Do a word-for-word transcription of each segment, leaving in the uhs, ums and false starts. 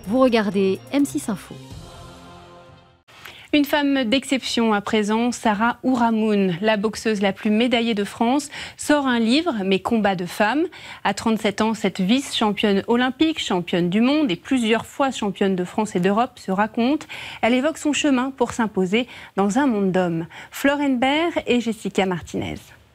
Vous regardez M six Info. Une femme d'exception à présent, Sarah Ourahmoune, la boxeuse la plus médaillée de France, sort un livre, Mes combats de femmes. À trente-sept ans, cette vice-championne olympique, championne du monde et plusieurs fois championne de France et d'Europe se raconte. Elle évoque son chemin pour s'imposer dans un monde d'hommes. Flore Henbert et Jessica Martinez.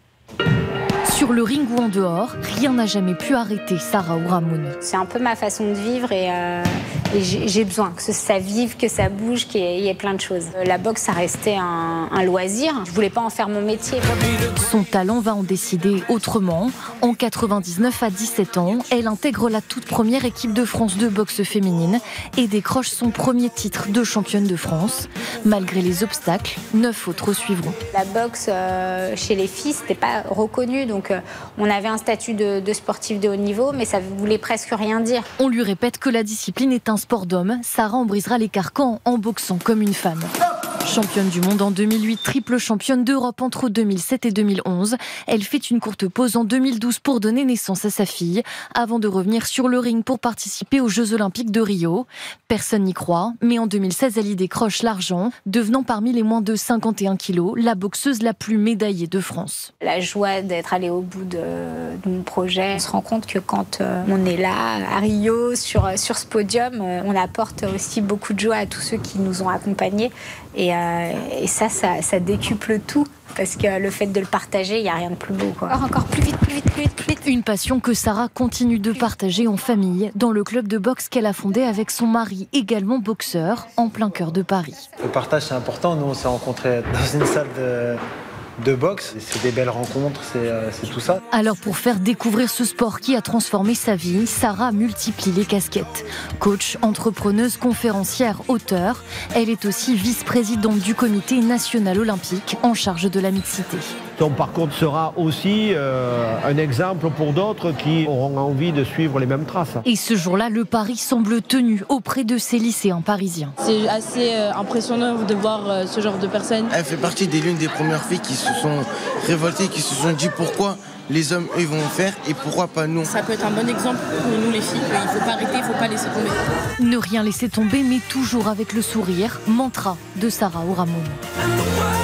Sur le ring ou en dehors, rien n'a jamais pu arrêter Sarah Ourahmoune. C'est un peu ma façon de vivre et, euh, et j'ai besoin que ça vive, que ça bouge, qu'il y, y ait plein de choses. La boxe, ça restait un, un loisir. Je voulais pas en faire mon métier. Son talent va en décider autrement. En quatre-vingt-dix-neuf, à dix-sept ans, elle intègre la toute première équipe de France de boxe féminine et décroche son premier titre de championne de France. Malgré les obstacles, neuf autres suivront. La boxe euh, chez les filles, c'était pas reconnu, donc euh, on avait un statut de, de sportif de haut niveau, mais ça voulait presque rien dire. On lui répète que la discipline est un sport d'homme. Sarah en brisera les carcans en boxant comme une femme. Championne du monde en deux mille huit, triple championne d'Europe entre deux mille sept et deux mille onze. Elle fait une courte pause en deux mille douze pour donner naissance à sa fille, avant de revenir sur le ring pour participer aux Jeux Olympiques de Rio. Personne n'y croit, mais en deux mille seize, elle y décroche l'argent, devenant parmi les moins de cinquante et un kilos la boxeuse la plus médaillée de France. La joie d'être allée au bout de, de mon projet. On se rend compte que quand on est là, à Rio, sur, sur ce podium, on apporte aussi beaucoup de joie à tous ceux qui nous ont accompagnés. Et, euh, et ça, ça, ça décuple tout. Parce que le fait de le partager, il n'y a rien de plus beau, quoi. Encore, encore plus vite, plus vite, plus vite, plus vite. Une passion que Sarah continue de partager en famille dans le club de boxe qu'elle a fondé avec son mari, également boxeur, en plein cœur de Paris. Le partage, c'est important. Nous, on s'est rencontrés dans une salle de... de boxe, c'est des belles rencontres, c'est euh, tout ça. Alors pour faire découvrir ce sport qui a transformé sa vie, Sarah multiplie les casquettes. Coach, entrepreneuse, conférencière, auteure, elle est aussi vice-présidente du comité national olympique en charge de la mixité. Son parcours sera aussi euh, un exemple pour d'autres qui auront envie de suivre les mêmes traces. Et ce jour-là, le pari semble tenu auprès de ces lycéens parisiens. C'est assez euh, impressionnant de voir euh, ce genre de personnes. Elle fait partie des l'une des premières filles qui se sont révoltées, qui se sont dit pourquoi les hommes eux vont faire et pourquoi pas nous. Ça peut être un bon exemple pour nous les filles, il ne faut pas arrêter, il ne faut pas laisser tomber. Ne rien laisser tomber, mais toujours avec le sourire, mantra de Sarah Ourahmoune.